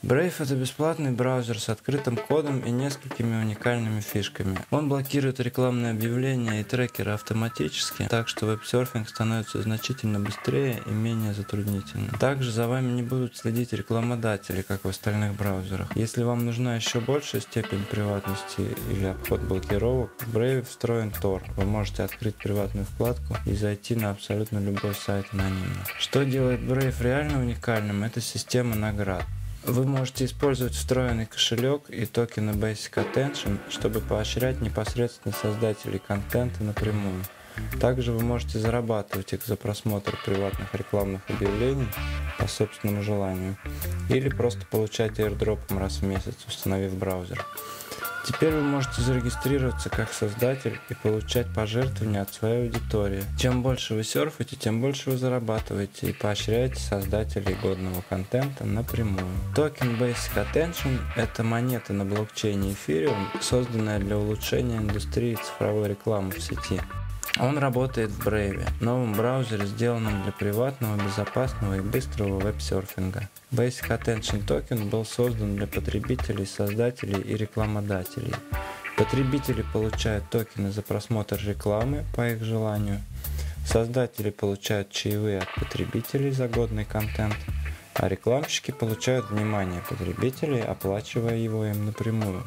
Brave — это бесплатный браузер с открытым кодом и несколькими уникальными фишками. Он блокирует рекламные объявления и трекеры автоматически, так что веб-серфинг становится значительно быстрее и менее затруднительным. Также за вами не будут следить рекламодатели, как в остальных браузерах. Если вам нужна еще большая степень приватности или обход блокировок, в Brave встроен Tor. Вы можете открыть приватную вкладку и зайти на абсолютно любой сайт анонимно. Что делает Brave реально уникальным — это система наград. Вы можете использовать встроенный кошелек и токены Basic Attention, чтобы поощрять непосредственно создателей контента напрямую. Также вы можете зарабатывать их за просмотр приватных рекламных объявлений по собственному желанию, или просто получать airdropом раз в месяц, установив браузер. Теперь вы можете зарегистрироваться как создатель и получать пожертвования от своей аудитории. Чем больше вы серфите, тем больше вы зарабатываете и поощряете создателей годного контента напрямую. Токен Basic Attention — это монета на блокчейне Ethereum, созданная для улучшения индустрии цифровой рекламы в сети. Он работает в Brave, новом браузере, сделанном для приватного, безопасного и быстрого веб-серфинга. Basic Attention Token был создан для потребителей, создателей и рекламодателей. Потребители получают токены за просмотр рекламы по их желанию. Создатели получают чаевые от потребителей за годный контент, а рекламщики получают внимание потребителей, оплачивая его им напрямую.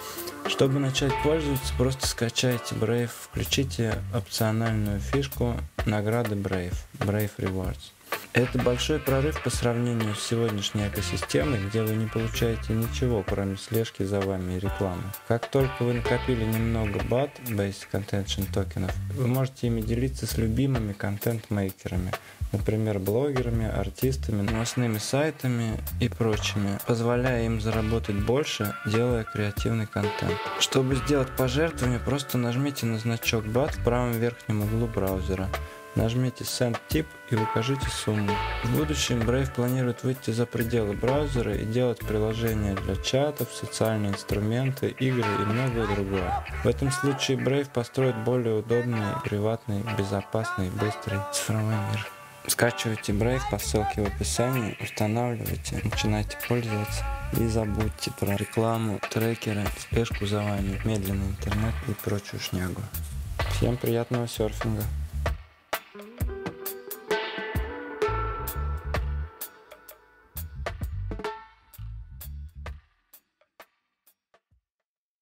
Чтобы начать пользоваться, просто скачайте Brave, включите опциональную фишку награды Brave Rewards. Это большой прорыв по сравнению с сегодняшней экосистемой, где вы не получаете ничего, кроме слежки за вами и рекламы. Как только вы накопили немного BAT, Basic Attention токенов, вы можете ими делиться с любимыми контент-мейкерами, например, блогерами, артистами, новостными сайтами и прочими, позволяя им заработать больше, делая креативный контент. Чтобы сделать пожертвование, просто нажмите на значок BAT в правом верхнем углу браузера. Нажмите Send Tip и укажите сумму. В будущем Brave планирует выйти за пределы браузера и делать приложения для чатов, социальные инструменты, игры и многое другое. В этом случае Brave построит более удобный, приватный, безопасный и быстрый цифровой мир. Скачивайте Brave по ссылке в описании, устанавливайте, начинайте пользоваться и забудьте про рекламу, трекеры, спешку за вами, медленный интернет и прочую шнягу. Всем приятного серфинга!